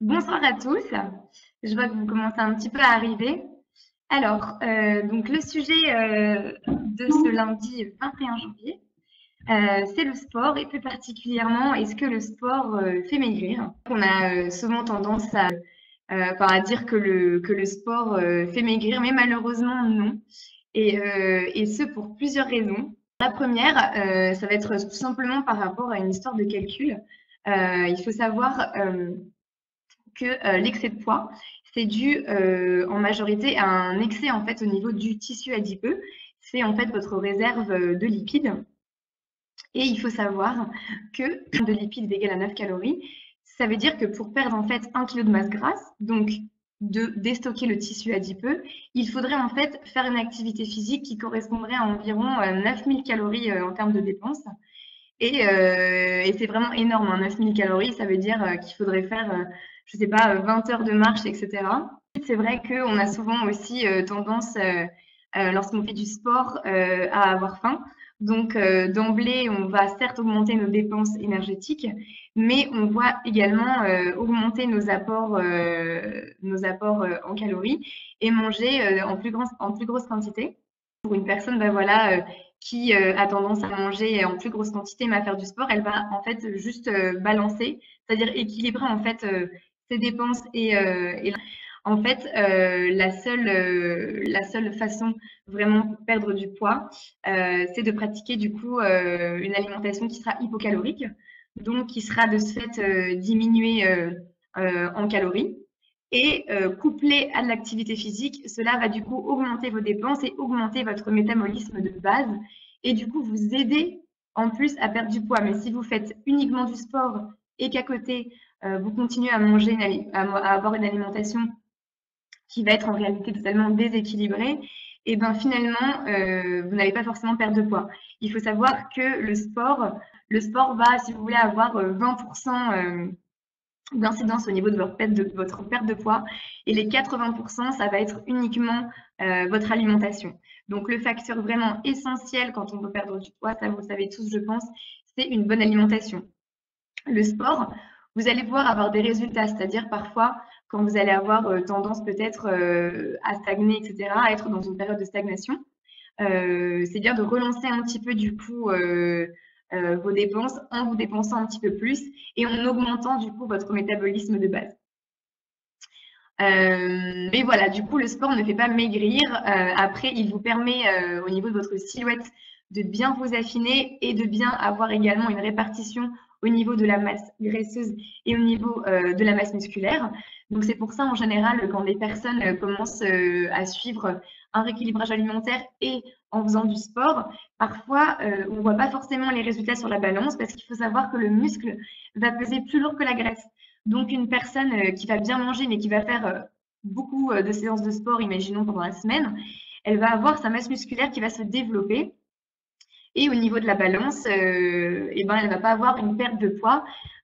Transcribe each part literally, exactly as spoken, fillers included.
Bonsoir à tous. Je vois que vous commencez un petit peu à arriver. Alors, euh, donc le sujet euh, de ce lundi vingt et un janvier, euh, c'est le sport et plus particulièrement, est-ce que le sport euh, fait maigrir? On a euh, souvent tendance à, euh, enfin, à dire que le, que le sport euh, fait maigrir, mais malheureusement non. Et, euh, et ce pour plusieurs raisons. La première, euh, ça va être tout simplement par rapport à une histoire de calcul. Euh, il faut savoir euh, que euh, l'excès de poids, c'est dû euh, en majorité à un excès en fait au niveau du tissu adipeux. C'est en fait votre réserve de lipides. Et il faut savoir que de lipides égale à neuf calories, ça veut dire que pour perdre en fait un kilo de masse grasse, donc de déstocker le tissu adipeux, il faudrait en fait faire une activité physique qui correspondrait à environ euh, neuf mille calories euh, en termes de dépenses. Et, euh, et c'est vraiment énorme, hein, neuf mille calories, ça veut dire euh, qu'il faudrait faire, euh, je sais pas, vingt heures de marche, et cetera. C'est vrai qu'on a souvent aussi euh, tendance, euh, euh, lorsqu'on fait du sport, euh, à avoir faim. Donc, euh, d'emblée, on va certes augmenter nos dépenses énergétiques, mais on va également euh, augmenter nos apports, euh, nos apports euh, en calories et manger euh, en, plus grand, en plus grosse quantité. Pour une personne, ben voilà, euh, qui euh, a tendance à manger en plus grosse quantité mais à faire du sport, elle va en fait juste euh, balancer, c'est-à-dire équilibrer en fait euh, ses dépenses et, euh, et en fait euh, la seule euh, la seule façon vraiment pour perdre du poids, euh, c'est de pratiquer du coup euh, une alimentation qui sera hypocalorique, donc qui sera de ce fait euh, diminuée euh, euh, en calories. Et euh, couplé à l'activité physique, cela va du coup augmenter vos dépenses et augmenter votre métabolisme de base et du coup vous aider en plus à perdre du poids. Mais si vous faites uniquement du sport et qu'à côté euh, vous continuez à manger, une, à, à avoir une alimentation qui va être en réalité totalement déséquilibrée, et ben finalement euh, vous n'allez pas forcément perdre de poids. Il faut savoir que le sport, le sport va, si vous voulez, avoir vingt pour cent euh, d'incidence au niveau de votre perte de, votre perte de poids et les quatre-vingts pour cent, ça va être uniquement euh, votre alimentation. Donc le facteur vraiment essentiel quand on veut perdre du poids, ça vous le savez tous je pense, c'est une bonne alimentation. Le sport, vous allez pouvoir avoir des résultats, c'est-à-dire parfois quand vous allez avoir euh, tendance peut-être euh, à stagner, et cetera, à être dans une période de stagnation, euh, c'est bien de relancer un petit peu du coup euh, euh, vos dépenses en vous dépensant un petit peu plus et en augmentant du coup votre métabolisme de base. Euh, mais voilà, du coup, le sport ne fait pas maigrir. Euh, après, il vous permet euh, au niveau de votre silhouette de bien vous affiner et de bien avoir également une répartition au niveau de la masse graisseuse et au niveau euh, de la masse musculaire. Donc c'est pour ça en général quand les personnes euh, commencent euh, à suivre un rééquilibrage alimentaire et en faisant du sport, parfois euh, on ne voit pas forcément les résultats sur la balance parce qu'il faut savoir que le muscle va peser plus lourd que la graisse. Donc une personne euh, qui va bien manger mais qui va faire euh, beaucoup euh, de séances de sport, imaginons pendant la semaine, elle va avoir sa masse musculaire qui va se développer et au niveau de la balance, euh, eh ben, elle ne va pas avoir une perte de poids,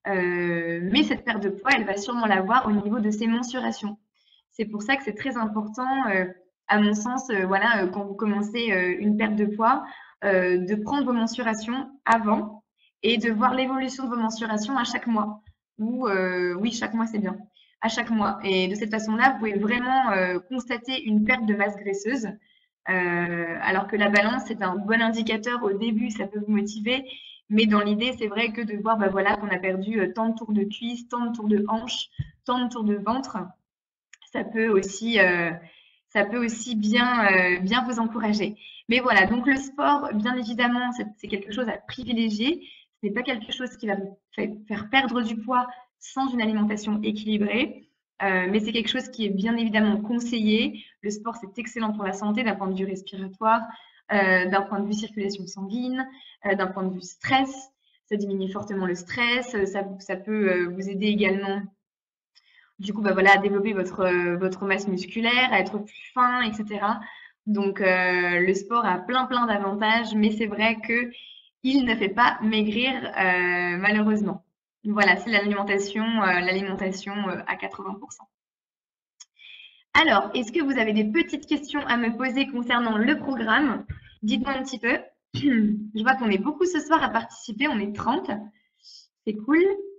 euh, mais cette perte de poids, elle va sûrement l'avoir au niveau de ses mensurations. C'est pour ça que c'est très important, euh, à mon sens, euh, voilà, euh, quand vous commencez euh, une perte de poids, euh, de prendre vos mensurations avant et de voir l'évolution de vos mensurations à chaque mois. Ou euh, oui, chaque mois, c'est bien. À chaque mois. Et de cette façon-là, vous pouvez vraiment euh, constater une perte de masse graisseuse. Euh, alors que la balance, c'est un bon indicateur au début, ça peut vous motiver. Mais dans l'idée, c'est vrai que de voir bah, voilà, qu'on a perdu euh, tant de tours de cuisse, tant de tours de hanche, tant de tours de ventre, ça peut aussi, euh, ça peut aussi bien, euh, bien vous encourager. Mais voilà, donc le sport, bien évidemment, c'est quelque chose à privilégier. Ce n'est pas quelque chose qui va vous faire perdre du poids sans une alimentation équilibrée. Euh, mais c'est quelque chose qui est bien évidemment conseillé. Le sport, c'est excellent pour la santé d'un point de vue respiratoire, euh, d'un point de vue circulation sanguine, euh, d'un point de vue stress. Ça diminue fortement le stress. Ça, ça peut euh, vous aider également du coup, bah voilà, à développer votre, euh, votre masse musculaire, à être plus fin, et cetera. Donc, euh, le sport a plein, plein d'avantages, mais c'est vrai que il ne fait pas maigrir, euh, malheureusement. Voilà, c'est l'alimentation, euh, l'alimentation euh, à quatre-vingts pour cent. Alors, est-ce que vous avez des petites questions à me poser concernant le programme? Dites-moi un petit peu. Je vois qu'on est beaucoup ce soir à participer, on est trente. C'est cool.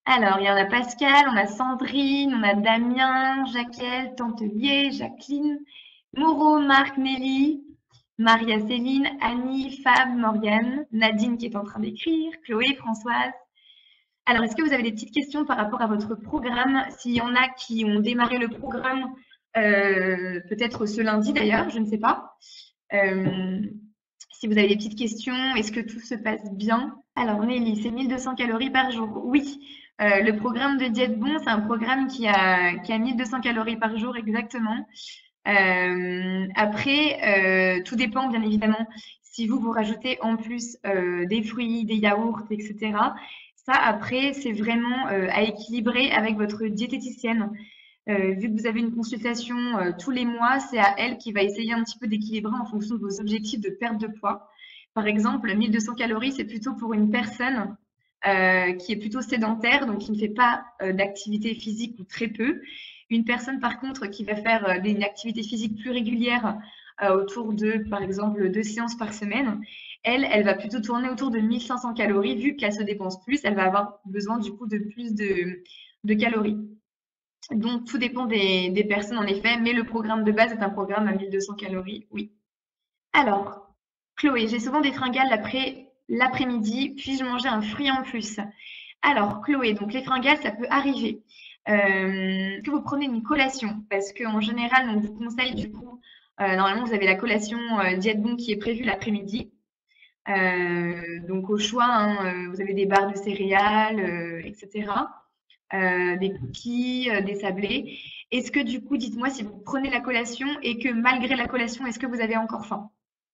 Alors, il y en a Pascal, on a Sandrine, on a Damien, Jaquel, Tantelier, Jacqueline, Moreau, Marc, Nelly, Maria, Céline, Annie, Fab, Morgane, Nadine qui est en train d'écrire, Chloé, Françoise. Alors, est-ce que vous avez des petites questions par rapport à votre programme? S'il y en a qui ont démarré le programme, euh, peut-être ce lundi d'ailleurs, je ne sais pas. Euh, si vous avez des petites questions, est-ce que tout se passe bien? Alors, Nelly, c'est mille deux cents calories par jour. Oui, euh, le programme de Diète Bon, c'est un programme qui a, qui a mille deux cents calories par jour exactement. Euh, après, euh, tout dépend bien évidemment si vous vous rajoutez en plus euh, des fruits, des yaourts, et cetera. Ça, après, c'est vraiment euh, à équilibrer avec votre diététicienne. Euh, vu que vous avez une consultation euh, tous les mois, c'est à elle qui va essayer un petit peu d'équilibrer en fonction de vos objectifs de perte de poids. Par exemple, mille deux cents calories, c'est plutôt pour une personne euh, qui est plutôt sédentaire, donc qui ne fait pas euh, d'activité physique ou très peu. Une personne, par contre, qui va faire euh, une activité physique plus régulière, euh, autour de, par exemple, deux séances par semaine, elle, elle va plutôt tourner autour de mille cinq cents calories. Vu qu'elle se dépense plus, elle va avoir besoin du coup de plus de, de calories. Donc, tout dépend des, des personnes, en effet, mais le programme de base est un programme à mille deux cents calories, oui. Alors, Chloé, j'ai souvent des fringales après l'après-midi, puis-je manger un fruit en plus? Alors, Chloé, donc les fringales, ça peut arriver. Euh, que vous prenez une collation, parce qu'en général, on vous conseille du coup, euh, normalement, vous avez la collation euh, Diète Bon qui est prévue l'après-midi. Euh, donc, au choix, hein, euh, vous avez des barres de céréales, euh, et cetera. Euh, des cookies, euh, des sablés. Est-ce que du coup, dites-moi si vous prenez la collation et que malgré la collation, est-ce que vous avez encore faim?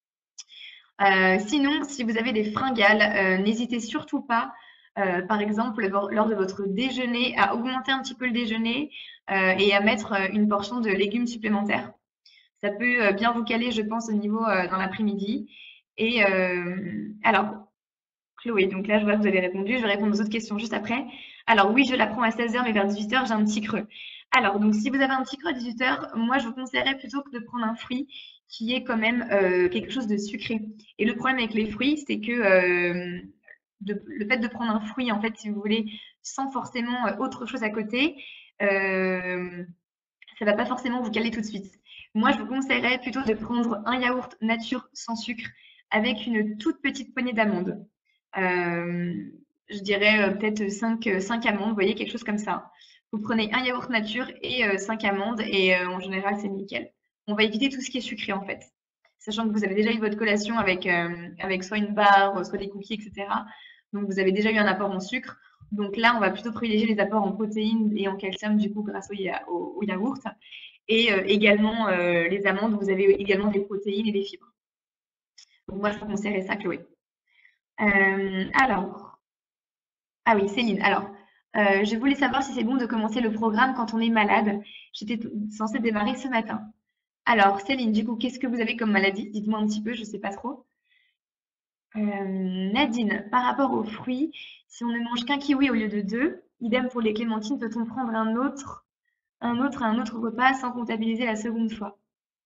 Euh, sinon, si vous avez des fringales, euh, n'hésitez surtout pas, euh, par exemple, lors de votre déjeuner, à augmenter un petit peu le déjeuner euh, et à mettre euh, une portion de légumes supplémentaires. Ça peut euh, bien vous caler, je pense, au niveau euh, dans l'après-midi. Et euh, alors, Chloé, donc là, je vois que vous avez répondu. Je vais répondre aux autres questions juste après. Alors oui, je la prends à seize heures, mais vers dix-huit heures, j'ai un petit creux. Alors, donc si vous avez un petit creux à dix-huit heures, moi, je vous conseillerais plutôt que de prendre un fruit qui est quand même euh, quelque chose de sucré. Et le problème avec les fruits, c'est que euh, de- le fait de prendre un fruit, en fait, si vous voulez, sans forcément euh, autre chose à côté, euh, ça va pas forcément vous caler tout de suite. Moi, je vous conseillerais plutôt de prendre un yaourt nature sans sucre avec une toute petite poignée d'amandes. Euh, je dirais euh, peut-être cinq amandes, vous voyez, quelque chose comme ça. Vous prenez un yaourt nature et euh, cinq amandes et euh, en général, c'est nickel. On va éviter tout ce qui est sucré en fait. Sachant que vous avez déjà eu votre collation avec, euh, avec soit une barre, soit des cookies, et cetera. Donc vous avez déjà eu un apport en sucre. Donc là, on va plutôt privilégier les apports en protéines et en calcium du coup grâce au, ya au, au yaourt. Et euh, également euh, les amandes, vous avez également des protéines et des fibres. Donc moi, je vous conseillerais ça, Chloé. Euh, alors, ah oui, Céline. Alors, euh, je voulais savoir si c'est bon de commencer le programme quand on est malade. J'étais censée démarrer ce matin. Alors, Céline, du coup, qu'est-ce que vous avez comme maladie? Dites-moi un petit peu, je ne sais pas trop. Euh, Nadine, par rapport aux fruits, si on ne mange qu'un kiwi au lieu de deux, idem pour les clémentines, peut-on prendre un autre, un autre, un autre repas sans comptabiliser la seconde fois?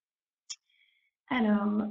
Alors,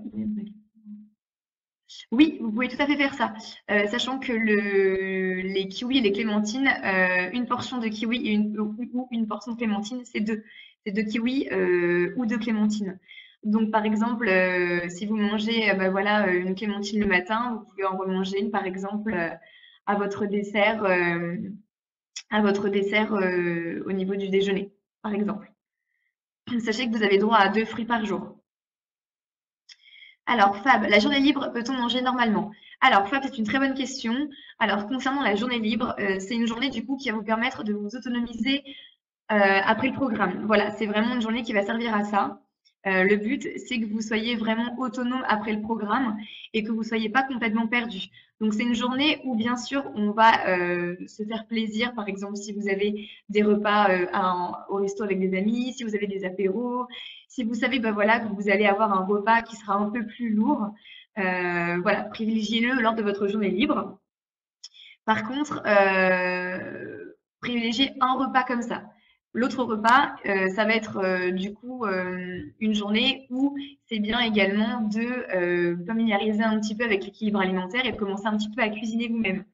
oui, vous pouvez tout à fait faire ça, euh, sachant que le, les kiwis et les clémentines, euh, une portion de kiwi et une, ou ou une portion de clémentine, c'est deux. C'est deux kiwis euh, ou deux clémentines. Donc, par exemple, euh, si vous mangez euh, bah, voilà, euh, une clémentine le matin, vous pouvez en remanger une, par exemple, euh, à votre dessert, euh, à votre dessert euh, au niveau du déjeuner, par exemple. Sachez que vous avez droit à deux fruits par jour. Alors, Fab, la journée libre, peut-on manger normalement? Alors, Fab, c'est une très bonne question. Alors, concernant la journée libre, euh, c'est une journée du coup qui va vous permettre de vous autonomiser euh, après le programme. Voilà, c'est vraiment une journée qui va servir à ça. Euh, le but, c'est que vous soyez vraiment autonome après le programme et que vous ne soyez pas complètement perdu. Donc, c'est une journée où, bien sûr, on va euh, se faire plaisir. Par exemple, si vous avez des repas euh, à, au resto avec des amis, si vous avez des apéros, si vous savez ben voilà, que vous allez avoir un repas qui sera un peu plus lourd, euh, voilà, privilégiez-le lors de votre journée libre. Par contre, euh, privilégiez un repas comme ça. L'autre repas, euh, ça va être euh, du coup euh, une journée où c'est bien également de euh, familiariser un petit peu avec l'équilibre alimentaire et de commencer un petit peu à cuisiner vous-même.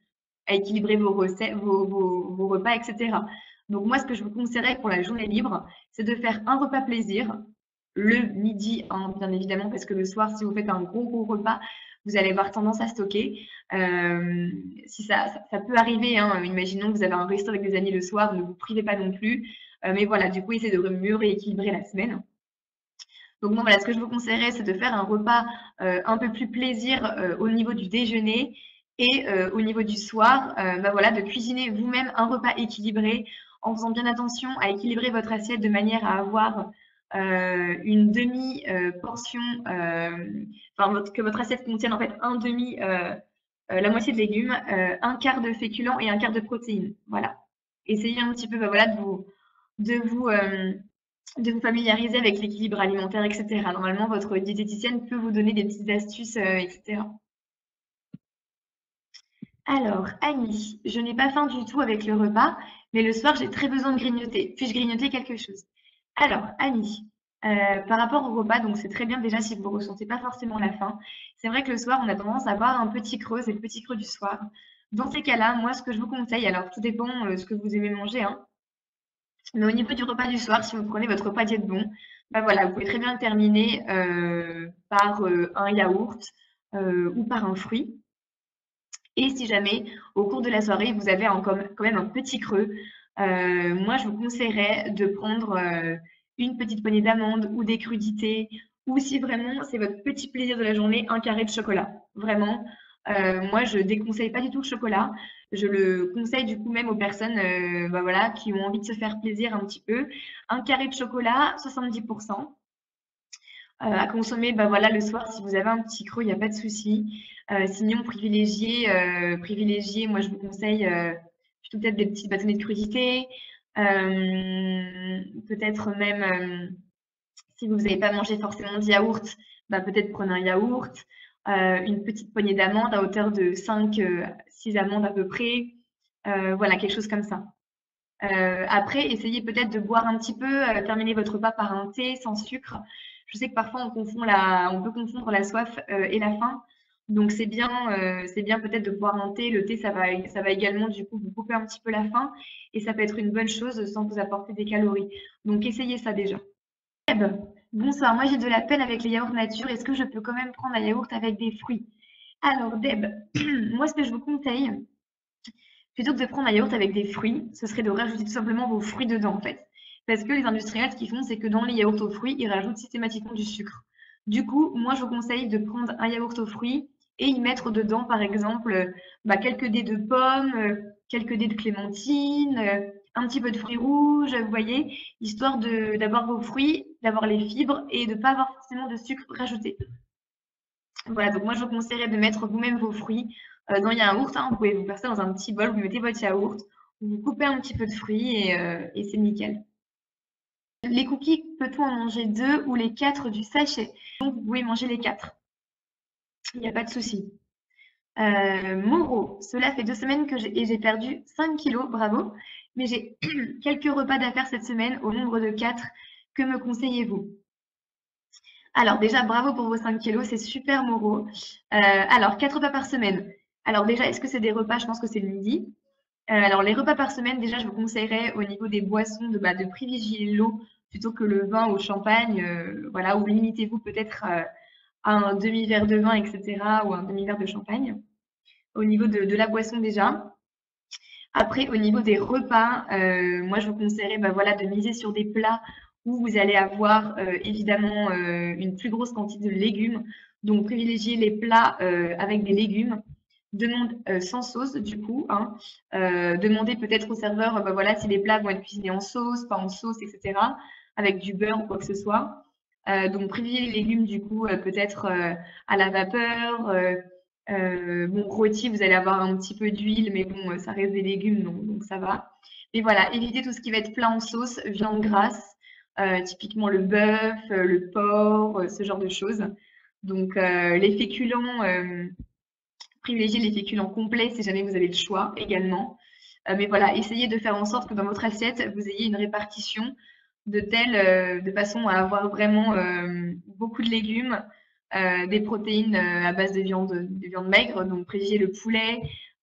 à équilibrer vos recettes, vos, vos, vos repas, et cetera. Donc moi, ce que je vous conseillerais pour la journée libre, c'est de faire un repas plaisir, le midi, hein, bien évidemment, parce que le soir, si vous faites un gros, gros repas, vous allez avoir tendance à stocker. Euh, si ça, ça, ça, peut arriver, hein, imaginons que vous avez un resto avec des amis le soir, ne vous privez pas non plus. Euh, mais voilà, du coup, essayez de mieux rééquilibrer la semaine. Donc moi, voilà, ce que je vous conseillerais, c'est de faire un repas euh, un peu plus plaisir euh, au niveau du déjeuner et euh, au niveau du soir, euh, bah voilà, de cuisiner vous-même un repas équilibré en faisant bien attention à équilibrer votre assiette de manière à avoir euh, une demi-portion, euh, enfin votre, que votre assiette contienne en fait un demi, euh, euh, la moitié de légumes, euh, un quart de féculents et un quart de protéines. Voilà. Essayez un petit peu bah, voilà, de vous, de vous euh, de vous familiariser avec l'équilibre alimentaire, et cetera. Normalement, votre diététicienne peut vous donner des petites astuces, euh, et cetera. Alors, Annie, je n'ai pas faim du tout avec le repas, mais le soir, j'ai très besoin de grignoter. Puis-je grignoter quelque chose? Alors, Annie, euh, par rapport au repas, donc c'est très bien déjà si vous ne ressentez pas forcément la faim. C'est vrai que le soir, on a tendance à avoir un petit creux, c'est le petit creux du soir. Dans ces cas-là, moi, ce que je vous conseille, alors tout dépend de euh, ce que vous aimez manger, hein, mais au niveau du repas du soir, si vous prenez votre repas diète bon, bah voilà, vous pouvez très bien le terminer euh, par euh, un yaourt euh, ou par un fruit. Et si jamais, au cours de la soirée, vous avez un, quand même un petit creux, euh, moi, je vous conseillerais de prendre euh, une petite poignée d'amandes ou des crudités, ou si vraiment c'est votre petit plaisir de la journée, un carré de chocolat. Vraiment, euh, moi, je déconseille pas du tout le chocolat. Je le conseille du coup même aux personnes euh, bah voilà, qui ont envie de se faire plaisir un petit peu. Un carré de chocolat, soixante-dix pour cent. Euh, à consommer bah voilà, le soir si vous avez un petit creux, il n'y a pas de souci. Euh, sinon, privilégiez, euh, privilégiez, moi je vous conseille euh, plutôt peut-être des petites bâtonnets de crudités, euh, peut-être même euh, si vous n'avez pas mangé forcément de yaourt, bah, peut-être prenez un yaourt, euh, une petite poignée d'amandes à hauteur de cinq six amandes à peu près, euh, voilà, quelque chose comme ça. Euh, après, essayez peut-être de boire un petit peu, euh, terminer votre repas par un thé sans sucre. Je sais que parfois on confond la, on peut confondre la soif euh, et la faim. Donc c'est bien, euh, c'est bien peut-être de boire un thé. Le thé, ça va, ça va également du coup vous couper un petit peu la faim et ça peut être une bonne chose sans vous apporter des calories. Donc essayez ça déjà. Deb, bonsoir. Moi j'ai de la peine avec les yaourts nature. Est-ce que je peux quand même prendre un yaourt avec des fruits? Alors Deb, moi ce que je vous conseille, plutôt que de prendre un yaourt avec des fruits, ce serait de rajouter tout simplement vos fruits dedans, en fait. Parce que les industriels, ce qu'ils font, c'est que dans les yaourts aux fruits, ils rajoutent systématiquement du sucre. Du coup, moi, je vous conseille de prendre un yaourt aux fruits et y mettre dedans, par exemple, bah, quelques dés de pommes, quelques dés de clémentine, un petit peu de fruits rouges, vous voyez, histoire d'avoir vos fruits, d'avoir les fibres et de ne pas avoir forcément de sucre rajouté. Voilà, donc moi, je vous conseillerais de mettre vous-même vos fruits euh, dans le yaourt. Hein, vous pouvez vous faire ça dans un petit bol, vous mettez votre yaourt, vous coupez un petit peu de fruits et, euh, et c'est nickel. Les cookies, peut-on en manger deux ou les quatre du sachet? Donc, vous pouvez manger les quatre. Il n'y a pas de souci. Euh, Moreau, cela fait deux semaines que j'ai et j'ai perdu cinq kilos, bravo. Mais j'ai quelques repas d'affaires cette semaine au nombre de quatre. Que me conseillez-vous? Alors déjà, bravo pour vos cinq kilos, c'est super Moreau. Euh, alors, quatre repas par semaine. Alors déjà, est-ce que c'est des repas? Je pense que c'est le midi. Euh, alors, les repas par semaine, déjà, je vous conseillerais au niveau des boissons de, bah, de privilégier l'eau plutôt que le vin ou le champagne. Euh, voilà, ou limitez-vous peut-être euh, à un demi-verre de vin, et cetera, ou un demi-verre de champagne. Au niveau de, de la boisson déjà. Après, au niveau des repas, euh, moi, je vous conseillerais bah, voilà, de miser sur des plats où vous allez avoir euh, évidemment euh, une plus grosse quantité de légumes. Donc, privilégiez les plats euh, avec des légumes. Demande euh, sans sauce, du coup. Hein. Euh, demandez peut-être au serveur bah, voilà, si les plats vont être cuisinés en sauce, pas en sauce, et cetera. Avec du beurre ou quoi que ce soit. Euh, donc, privilégiez les légumes, du coup, euh, peut-être euh, à la vapeur. Euh, euh, bon, rôti, vous allez avoir un petit peu d'huile, mais bon, ça reste des légumes, donc, donc ça va. Mais voilà, évitez tout ce qui va être plat en sauce, viande grasse, euh, typiquement le bœuf, euh, le porc, euh, ce genre de choses. Donc, euh, les féculents, euh, privilégiez les féculents complets si jamais vous avez le choix également. Euh, mais voilà, essayez de faire en sorte que dans votre assiette, vous ayez une répartition de telle, euh, de façon à avoir vraiment euh, beaucoup de légumes, euh, des protéines euh, à base de viande, de viande maigre, donc privilégiez le poulet,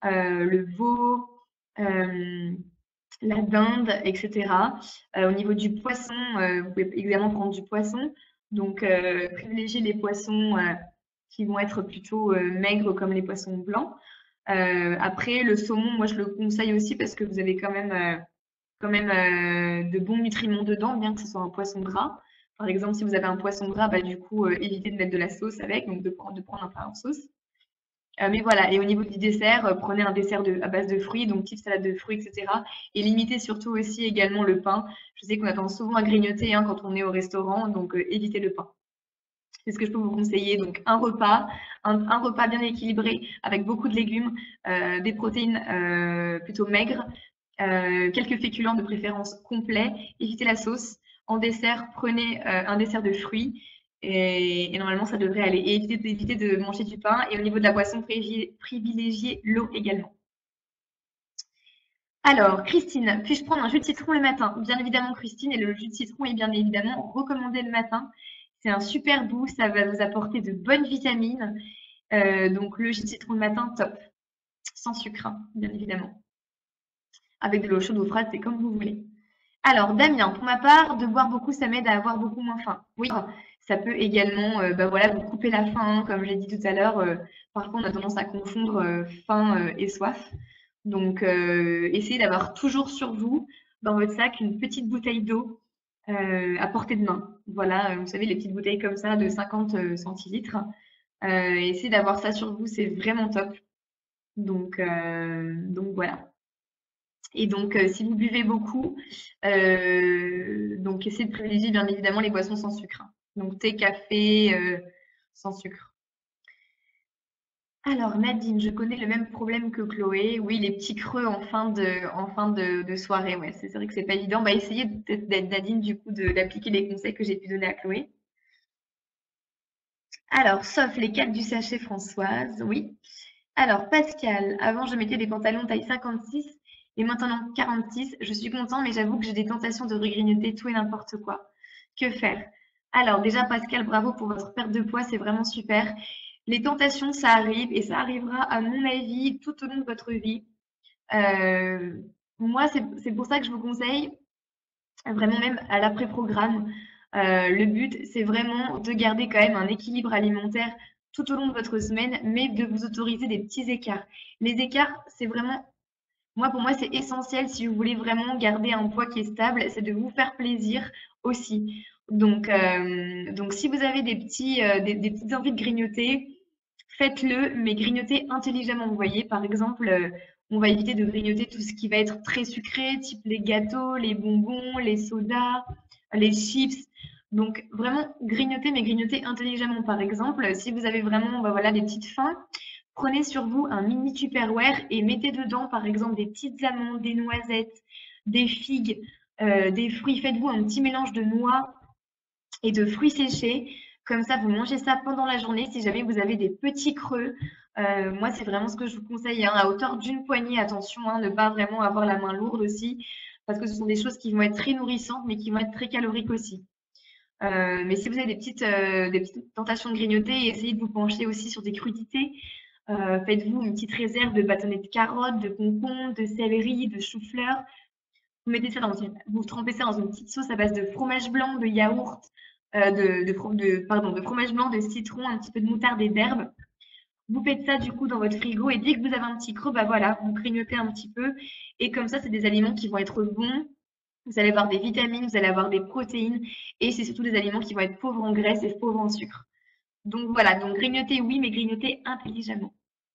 euh, le veau, euh, la dinde, et cetera. Euh, au niveau du poisson, euh, vous pouvez également prendre du poisson. Donc, euh, privilégiez les poissons euh, qui vont être plutôt euh, maigres comme les poissons blancs. Euh, après, le saumon, moi, je le conseille aussi parce que vous avez quand même, euh, quand même euh, de bons nutriments dedans, bien que ce soit un poisson gras. Par exemple, si vous avez un poisson gras, bah, du coup, euh, évitez de mettre de la sauce avec, donc de prendre, de prendre un pain en sauce. Euh, mais voilà, et au niveau du dessert, euh, prenez un dessert de, à base de fruits, donc type salade de fruits, et cetera. Et limitez surtout aussi également le pain. Je sais qu'on a tendance souvent à grignoter hein, quand on est au restaurant, donc euh, évitez le pain. C'est ce que je peux vous conseiller. Donc un repas, un, un repas bien équilibré avec beaucoup de légumes, euh, des protéines euh, plutôt maigres, euh, quelques féculents de préférence complets. Évitez la sauce. En dessert, prenez euh, un dessert de fruits. Et, et normalement, ça devrait aller. Et évitez, évitez de manger du pain. Et au niveau de la boisson, privilégiez l'eau également. Alors, Christine, puis-je prendre un jus de citron le matin? Bien évidemment, Christine, et le jus de citron est bien évidemment recommandé le matin. C'est un super goût, ça va vous apporter de bonnes vitamines. Euh, donc, le jus de citron le matin, top. Sans sucre, hein, bien évidemment. Avec de l'eau chaude ou froide, c'est comme vous voulez. Alors, Damien, pour ma part, de boire beaucoup, ça m'aide à avoir beaucoup moins faim. Oui, ça peut également euh, bah voilà, vous couper la faim, hein, comme j'ai dit tout à l'heure. Euh, parfois, on a tendance à confondre euh, faim euh, et soif. Donc, euh, essayez d'avoir toujours sur vous, dans votre sac, une petite bouteille d'eau euh, à portée de main. Voilà, euh, vous savez, les petites bouteilles comme ça de cinquante euh, centilitres. Euh, essayez d'avoir ça sur vous, c'est vraiment top. Donc, euh, donc voilà. Et donc, euh, si vous buvez beaucoup, euh, donc essayez de privilégier bien évidemment les boissons sans sucre, hein. Donc thé, café, euh, sans sucre. Alors Nadine, je connais le même problème que Chloé. Oui, les petits creux en fin de, en fin de, de soirée. Ouais, c'est vrai que c'est pas évident. Bah, essayez peut-être d'être Nadine du coup de- d'appliquer les conseils que j'ai pu donner à Chloé. Alors, sauf les quatre du sachet Françoise, oui. Alors, Pascal, avant je mettais des pantalons taille cinquante-six et maintenant quarante-six. Je suis content, mais j'avoue que j'ai des tentations de regrignoter tout et n'importe quoi. Que faire? Alors, déjà, Pascal, bravo pour votre perte de poids, c'est vraiment super. Les tentations, ça arrive et ça arrivera, à mon avis, tout au long de votre vie. Euh, moi, c'est c'est pour ça que je vous conseille, vraiment même à l'après-programme, euh, le but, c'est vraiment de garder quand même un équilibre alimentaire tout au long de votre semaine, mais de vous autoriser des petits écarts. Les écarts, c'est vraiment, moi, pour moi, c'est essentiel si vous voulez vraiment garder un poids qui est stable, c'est de vous faire plaisir aussi. Donc, euh, donc si vous avez des petits, euh, des, des petites envies de grignoter, faites-le, mais grignotez intelligemment. Vous voyez, par exemple, euh, on va éviter de grignoter tout ce qui va être très sucré, type les gâteaux, les bonbons, les sodas, les chips. Donc, vraiment, grignoter, mais grignoter intelligemment. Par exemple, si vous avez vraiment bah, voilà, des petites faims, prenez sur vous un mini Tupperware et mettez dedans, par exemple, des petites amandes, des noisettes, des figues, euh, des fruits. Faites-vous un petit mélange de noix et de fruits séchés. Comme ça, vous mangez ça pendant la journée si jamais vous avez des petits creux. Euh, moi, c'est vraiment ce que je vous conseille, hein, à hauteur d'une poignée. Attention, hein, ne pas vraiment avoir la main lourde aussi, parce que ce sont des choses qui vont être très nourrissantes, mais qui vont être très caloriques aussi. Euh, mais si vous avez des petites, euh, des petites tentations de grignoter, essayez de vous pencher aussi sur des crudités. Euh, faites-vous une petite réserve de bâtonnets de carottes, de concombres, de céleri, de chou-fleur. Vous mettez ça dans une, vous trempez ça dans une petite sauce à base de fromage blanc, de yaourt, euh, de, de, de, pardon, de fromage blanc, de citron, un petit peu de moutarde et d'herbe. Vous faites ça du coup dans votre frigo et dès que vous avez un petit creux, bah voilà, vous grignotez un petit peu. Et comme ça, c'est des aliments qui vont être bons. Vous allez avoir des vitamines, vous allez avoir des protéines et c'est surtout des aliments qui vont être pauvres en graisse et pauvres en sucre. Donc voilà, donc grignoter oui, mais grignoter intelligemment.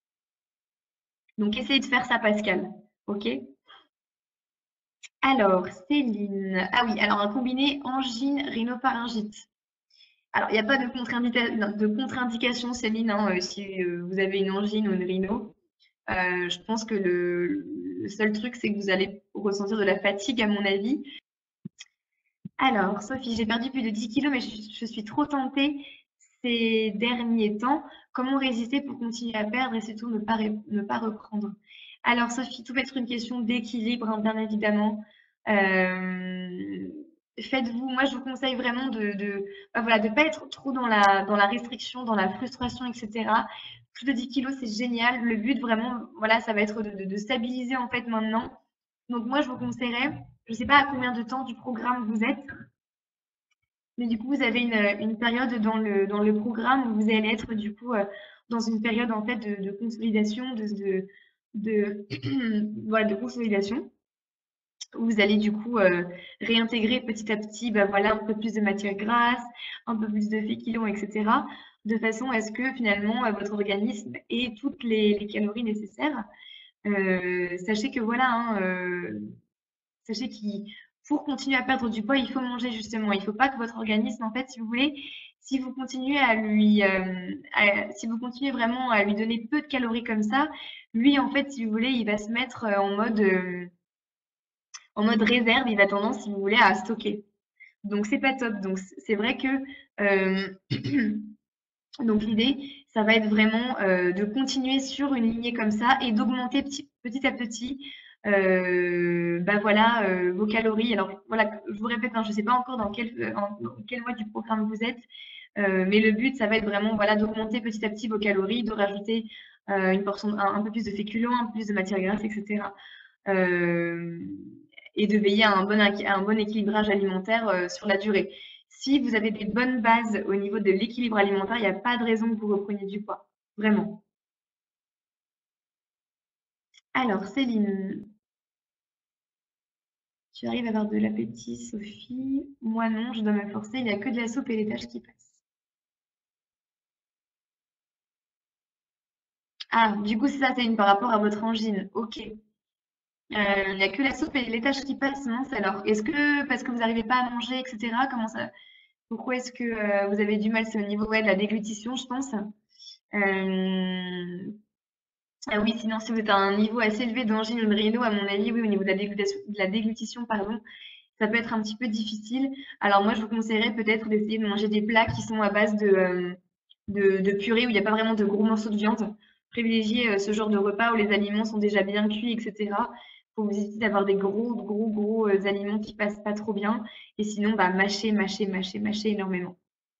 Donc essayez de faire ça, Pascal. OK? Alors, Céline. Ah oui, alors un combiné angine, rhinopharyngite. Alors, il n'y a pas de contre-indication, de contre-indication, Céline, hein, euh, si euh, vous avez une angine ou une rhino. Euh, je pense que le, le seul truc, c'est que vous allez ressentir de la fatigue, à mon avis. Alors, Sophie, j'ai perdu plus de dix kilos, mais je, je suis trop tentée ces derniers temps. Comment résister pour continuer à perdre et surtout ne pas, ne pas reprendre? Alors, Sophie, tout va être une question d'équilibre, hein, bien évidemment. Euh, faites-vous, moi, je vous conseille vraiment de, de, bah, voilà, de pas être trop dans la, dans la restriction, dans la frustration, et cetera. plus de dix kilos, c'est génial. Le but vraiment, voilà, ça va être de, de, de stabiliser en fait maintenant. Donc moi, je vous conseillerais, je ne sais pas à combien de temps du programme vous êtes, mais du coup, vous avez une, une période dans le, dans le programme où vous allez être du coup euh, dans une période en fait de, de consolidation, de, de, de, voilà, de consolidation, où vous allez du coup euh, réintégrer petit à petit bah, voilà, un peu plus de matière grasse, un peu plus de féculents, et cetera, de façon à ce que finalement euh, votre organisme ait toutes les, les calories nécessaires. Euh, sachez que voilà, hein, euh, sachez qu'il pour continuer à perdre du poids, il faut manger justement. Il ne faut pas que votre organisme, en fait, si vous voulez, si vous continuez à lui, euh, à- si vous continuez vraiment à lui donner peu de calories comme ça, lui, en fait, si vous voulez, il va se mettre euh, en mode, euh, en mode réserve. Il va tendance, si vous voulez, à stocker. Donc, c'est pas top. Donc, c'est vrai que euh, donc l'idée, ça va être vraiment euh, de continuer sur une lignée comme ça et d'augmenter petit, petit à petit euh, bah voilà, euh, vos calories. Alors voilà, je vous répète, hein, je ne sais pas encore dans quel, euh, en- dans quel mois du programme vous êtes, euh, mais le but, ça va être vraiment voilà, d'augmenter petit à petit vos calories, de rajouter euh, une portion, un, un peu plus de féculents, un peu plus de matière grasse, et cetera. Euh, et de veiller à un bon, à un bon équilibrage alimentaire euh, sur la durée. Si vous avez des bonnes bases au niveau de l'équilibre alimentaire, il n'y a pas de raison que vous repreniez du poids. Vraiment. Alors, Céline, tu arrives à avoir de l'appétit, Sophie? Moi non, je dois me forcer, il n'y a que de la soupe et les tâches qui passent. Ah, du coup, c'est ça, c'est une par rapport à votre angine. Ok. Euh, il n'y a que la soupe et les tâches qui passent, mince alors. Est-ce que parce que vous n'arrivez pas à manger, et cetera, comment ça, pourquoi est-ce que euh, vous avez du mal? C'est au niveau ouais, de la déglutition, je pense. Euh, Ah oui, sinon, si vous êtes à un niveau assez élevé d'angine ou de rhino, à mon avis, oui, au niveau de la déglutition, de la déglutition, pardon, ça peut être un petit peu difficile. Alors moi, je vous conseillerais peut-être d'essayer de manger des plats qui sont à base de, euh, de, de purée, où il n'y a pas vraiment de gros morceaux de viande. Privilégiez euh, ce genre de repas où les aliments sont déjà bien cuits, et cetera. Faut vous éviter d'avoir des gros, gros, gros euh, aliments qui passent pas trop bien. Et sinon, bah, mâcher, mâcher, mâcher, mâcher énormément.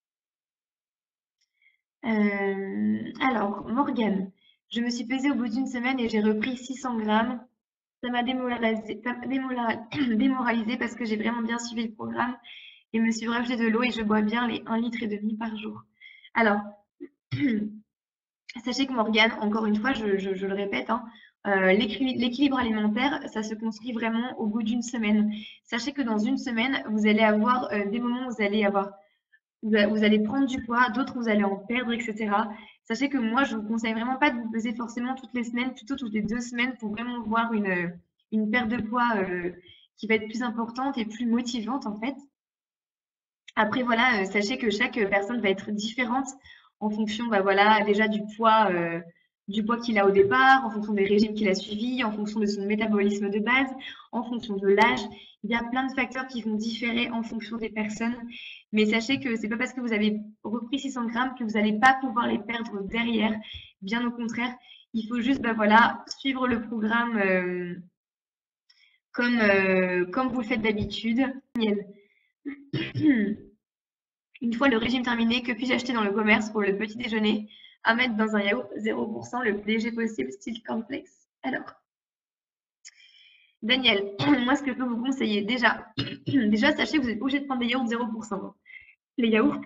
Euh, alors, Morgane, je me suis pesée au bout d'une semaine et j'ai repris six cents grammes. Ça m'a démoralisée démoralisé parce que j'ai vraiment bien suivi le programme et me suis rajouté de l'eau et je bois bien les un litre et demi par jour. Alors, sachez que Morgane, encore une fois, je, je- je le répète, hein, euh, l'équili- l'équilibre alimentaire, ça se construit vraiment au bout d'une semaine. Sachez que dans une semaine, vous allez avoir euh, des moments où vous allez avoir vous a- vous allez prendre du poids, d'autres vous allez en perdre, et cetera. Sachez que moi, je vous conseille vraiment pas de vous peser forcément toutes les semaines, plutôt toutes les deux semaines pour vraiment voir une, une perte de poids euh, qui va être plus importante et plus motivante en fait. Après, voilà, euh, sachez que chaque personne va être différente en fonction, bah, voilà, déjà du poids, euh, du poids qu'il a au départ, en fonction des régimes qu'il a suivis, en fonction de son métabolisme de base, en fonction de l'âge. Il y a plein de facteurs qui vont différer en fonction des personnes. Mais sachez que c'est pas parce que vous avez repris six cents grammes que vous n'allez pas pouvoir les perdre derrière. Bien au contraire, il faut juste, bah, voilà, suivre le programme euh, comme, euh, comme vous le faites d'habitude. Une fois le régime terminé, que puis-je acheter dans le commerce pour le petit déjeuner? À mettre dans un yaourt zéro pour cent le plus léger possible, style cornflakes. Alors, Daniel, moi ce que je peux vous conseiller, déjà, déjà sachez que vous êtes obligé de prendre des yaourts zéro pour cent. Les yaourts,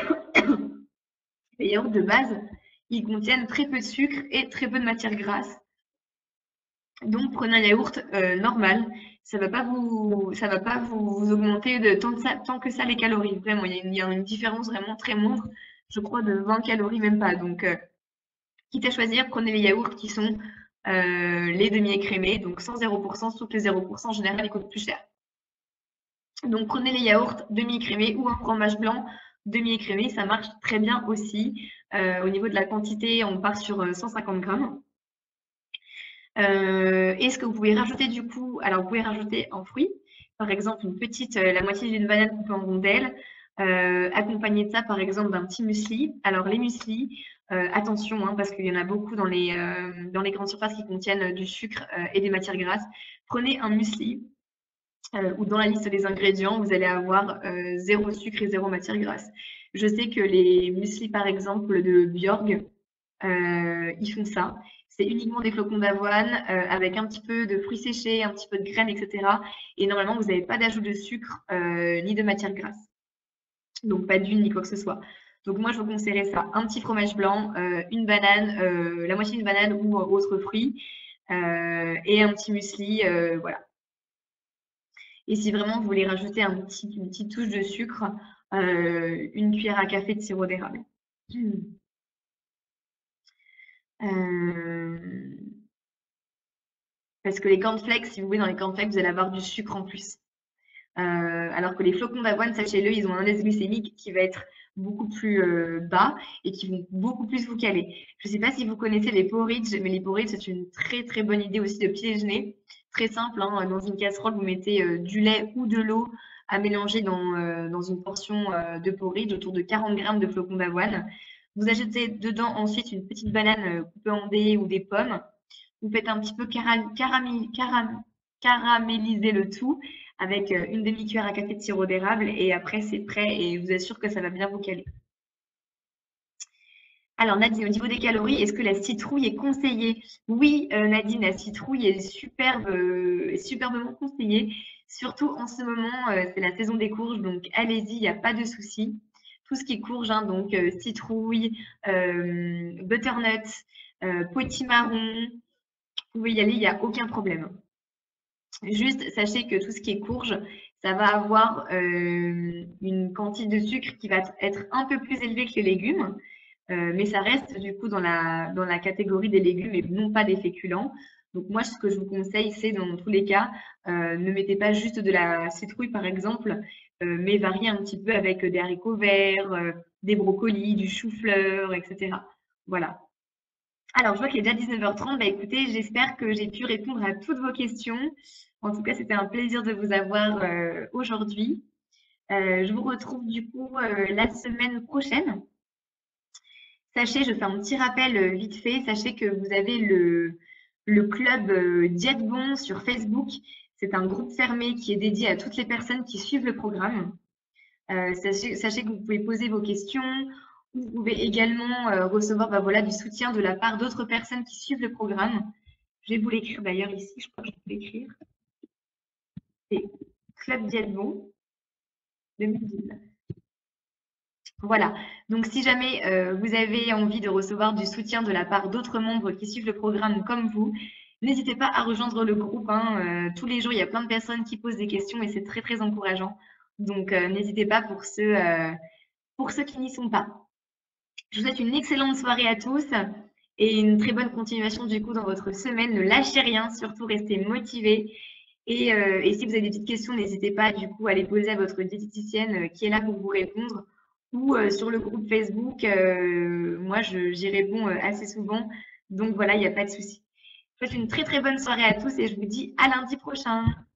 les yaourts de base, ils contiennent très peu de sucre et très peu de matière grasse. Donc prenez un yaourt euh, normal. Ça va pas vous, ça va pas vous, vous augmenter de tant, de ça, tant que ça les calories. Vraiment, il y, a une, il y a une différence vraiment très moindre. Je crois de vingt calories même pas. Donc euh, quitte à choisir, prenez les yaourts qui sont euh, les demi-écrémés, donc sans zéro pour cent, sauf que zéro pour cent en général ils coûtent plus cher. Donc prenez les yaourts demi-écrémés ou un fromage blanc demi-écrémé, ça marche très bien aussi. Euh, au niveau de la quantité, on part sur euh, cent cinquante grammes. Euh, et ce que vous pouvez rajouter du coup, alors vous pouvez rajouter en fruits, par exemple une petite, euh, la moitié d'une banane coupée en rondelles, euh, accompagné de ça par exemple d'un petit muesli. Alors les mueslis, euh, attention hein, parce qu'il y en a beaucoup dans les, euh, dans les grandes surfaces qui contiennent du sucre euh, et des matières grasses. Prenez un muesli euh, où dans la liste des ingrédients vous allez avoir euh, zéro sucre et zéro matière grasse. Je sais que les mueslis par exemple de Bjorg, euh, ils font ça. C'est uniquement des flocons d'avoine euh, avec un petit peu de fruits séchés, un petit peu de graines, et cetera. Et normalement, vous n'avez pas d'ajout de sucre euh, ni de matière grasse. Donc pas d'huile ni quoi que ce soit. Donc moi, je vous conseillerais ça. Un petit fromage blanc, euh, une banane, euh, la moitié d'une banane ou autre fruit, euh, et un petit muesli, euh, voilà. Et si vraiment vous voulez rajouter un petit, une petite touche de sucre, euh, une cuillère à café de sirop d'érable. Euh, parce que les cornflakes, si vous voulez, dans les cornflakes, vous allez avoir du sucre en plus. Euh, alors que les flocons d'avoine, sachez-le, ils ont un index glycémique qui va être beaucoup plus euh, bas et qui vont beaucoup plus vous caler. Je ne sais pas si vous connaissez les porridge, mais les porridge, c'est une très très bonne idée aussi de petit déjeuner. Très simple, hein, dans une casserole, vous mettez euh, du lait ou de l'eau à mélanger dans, euh, dans une portion euh, de porridge, autour de quarante grammes de flocons d'avoine. Vous ajoutez dedans ensuite une petite banane euh, coupée en dés ou des pommes. Vous faites un petit peu caram caram caram caraméliser le tout avec euh, une demi-cuillère à café de sirop d'érable et après c'est prêt et je vous assure que ça va bien vous caler. Alors Nadine, au niveau des calories, est-ce que la citrouille est conseillée? Oui, euh, Nadine, la citrouille est superbe, euh, superbement conseillée. Surtout en ce moment, euh, c'est la saison des courges, donc allez-y, il n'y a pas de souci. Tout ce qui est courge, hein, donc euh, citrouille, euh, butternut, euh, potimarron, vous pouvez y aller, il n'y a aucun problème. Juste, sachez que tout ce qui est courge, ça va avoir euh, une quantité de sucre qui va être un peu plus élevée que les légumes, euh, mais ça reste du coup dans la, dans la catégorie des légumes et non pas des féculents. Donc moi, ce que je vous conseille, c'est dans tous les cas, euh, ne mettez pas juste de la citrouille par exemple, euh, mais variez un petit peu avec des haricots verts, euh, des brocolis, du chou-fleur, et cetera. Voilà. Alors, je vois qu'il est déjà dix-neuf heures trente. Bah, écoutez, j'espère que j'ai pu répondre à toutes vos questions. En tout cas, c'était un plaisir de vous avoir euh, aujourd'hui. Euh, je vous retrouve du coup euh, la semaine prochaine. Sachez, je fais un petit rappel euh, vite fait, sachez que vous avez le, le club euh, Diète Bon sur Facebook. C'est un groupe fermé qui est dédié à toutes les personnes qui suivent le programme. Euh, sachez, sachez que vous pouvez poser vos questions. Vous pouvez également euh, recevoir bah, voilà, du soutien de la part d'autres personnes qui suivent le programme. Je vais vous l'écrire d'ailleurs ici, je crois que je vais l'écrire. C'est Club Diète Bon deux mille dix-neuf. Voilà, donc si jamais euh, vous avez envie de recevoir du soutien de la part d'autres membres qui suivent le programme comme vous, n'hésitez pas à rejoindre le groupe. Hein. Euh, tous les jours, il y a plein de personnes qui posent des questions et c'est très, très encourageant. Donc, euh, n'hésitez pas pour ceux, euh, pour ceux qui n'y sont pas. Je vous souhaite une excellente soirée à tous et une très bonne continuation du coup dans votre semaine. Ne lâchez rien, surtout restez motivés. Et, euh, et si vous avez des petites questions, n'hésitez pas du coup à les poser à votre diététicienne euh, qui est là pour vous répondre ou euh, sur le groupe Facebook. Euh, moi, j'y réponds euh, assez souvent. Donc voilà, il n'y a pas de souci. Je vous souhaite une très très bonne soirée à tous et je vous dis à lundi prochain.